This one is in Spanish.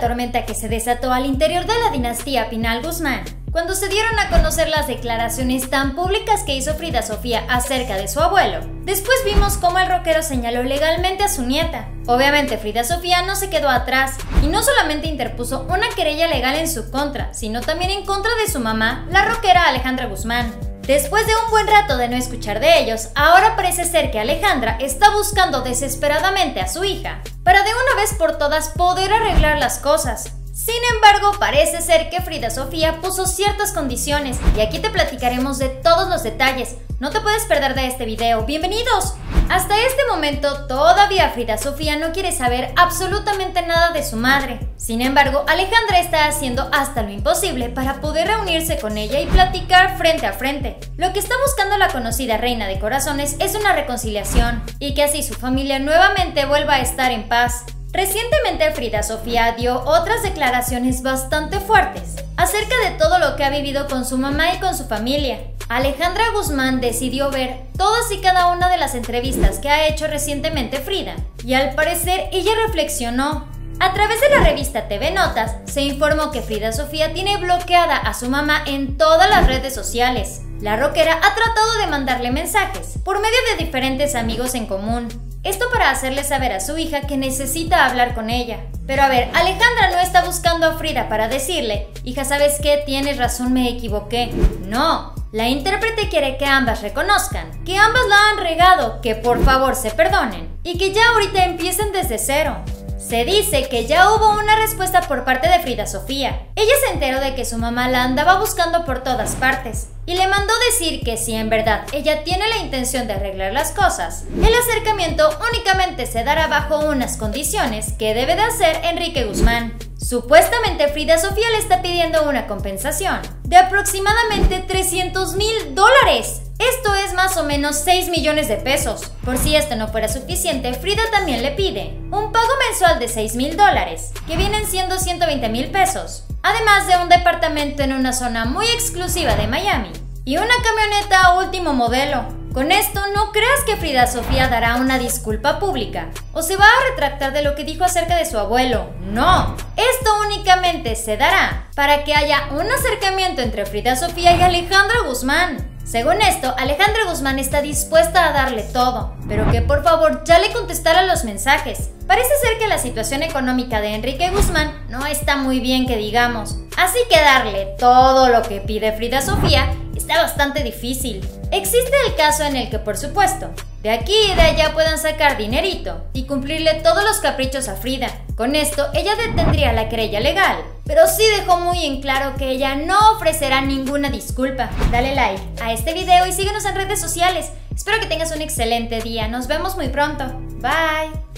tormenta que se desató al interior de la dinastía Pinal Guzmán, cuando se dieron a conocer las declaraciones tan públicas que hizo Frida Sofía acerca de su abuelo. Después vimos cómo el rockero señaló legalmente a su nieta. Obviamente Frida Sofía no se quedó atrás y no solamente interpuso una querella legal en su contra, sino también en contra de su mamá, la rockera Alejandra Guzmán. Después de un buen rato de no escuchar de ellos, ahora parece ser que Alejandra está buscando desesperadamente a su hija para de una vez por todas poder arreglar las cosas. Sin embargo, parece ser que Frida Sofía puso ciertas condiciones y aquí te platicaremos de todos los detalles. No te puedes perder de este video. ¡Bienvenidos! Hasta este momento, todavía Frida Sofía no quiere saber absolutamente nada de su madre. Sin embargo, Alejandra está haciendo hasta lo imposible para poder reunirse con ella y platicar frente a frente. Lo que está buscando la conocida reina de corazones es una reconciliación y que así su familia nuevamente vuelva a estar en paz. Recientemente Frida Sofía dio otras declaraciones bastante fuertes acerca de todo lo que ha vivido con su mamá y con su familia. Alejandra Guzmán decidió ver todas y cada una de las entrevistas que ha hecho recientemente Frida y al parecer ella reflexionó. A través de la revista TV Notas se informó que Frida Sofía tiene bloqueada a su mamá en todas las redes sociales. La rockera ha tratado de mandarle mensajes por medio de diferentes amigos en común. Esto para hacerle saber a su hija que necesita hablar con ella. Pero a ver, Alejandra no está buscando a Frida para decirle: hija, ¿sabes qué? Tienes razón, me equivoqué. No, la intérprete quiere que ambas reconozcan que ambas la han regado, que por favor se perdonen y que ya ahorita empiecen desde cero. Se dice que ya hubo una respuesta por parte de Frida Sofía. Ella se enteró de que su mamá la andaba buscando por todas partes y le mandó decir que si en verdad ella tiene la intención de arreglar las cosas, el acercamiento únicamente se dará bajo unas condiciones que debe de hacer Enrique Guzmán. Supuestamente Frida Sofía le está pidiendo una compensación de aproximadamente $300,000. Esto es más o menos 6 millones de pesos. Por si esto no fuera suficiente, Frida también le pide un pago mensual de $6,000, que vienen siendo 120,000 pesos, además de un departamento en una zona muy exclusiva de Miami y una camioneta último modelo. Con esto no creas que Frida Sofía dará una disculpa pública o se va a retractar de lo que dijo acerca de su abuelo. No, esto únicamente se dará para que haya un acercamiento entre Frida Sofía y Alejandra Guzmán. Según esto, Alejandra Guzmán está dispuesta a darle todo, pero que por favor ya le contestara los mensajes. Parece ser que la situación económica de Enrique Guzmán no está muy bien que digamos, así que darle todo lo que pide Frida Sofía está bastante difícil. Existe el caso en el que, por supuesto, de aquí y de allá puedan sacar dinerito y cumplirle todos los caprichos a Frida. Con esto, ella detendría la querella legal, pero sí dejó muy en claro que ella no ofrecerá ninguna disculpa. Dale like a este video y síguenos en redes sociales. Espero que tengas un excelente día. Nos vemos muy pronto. Bye.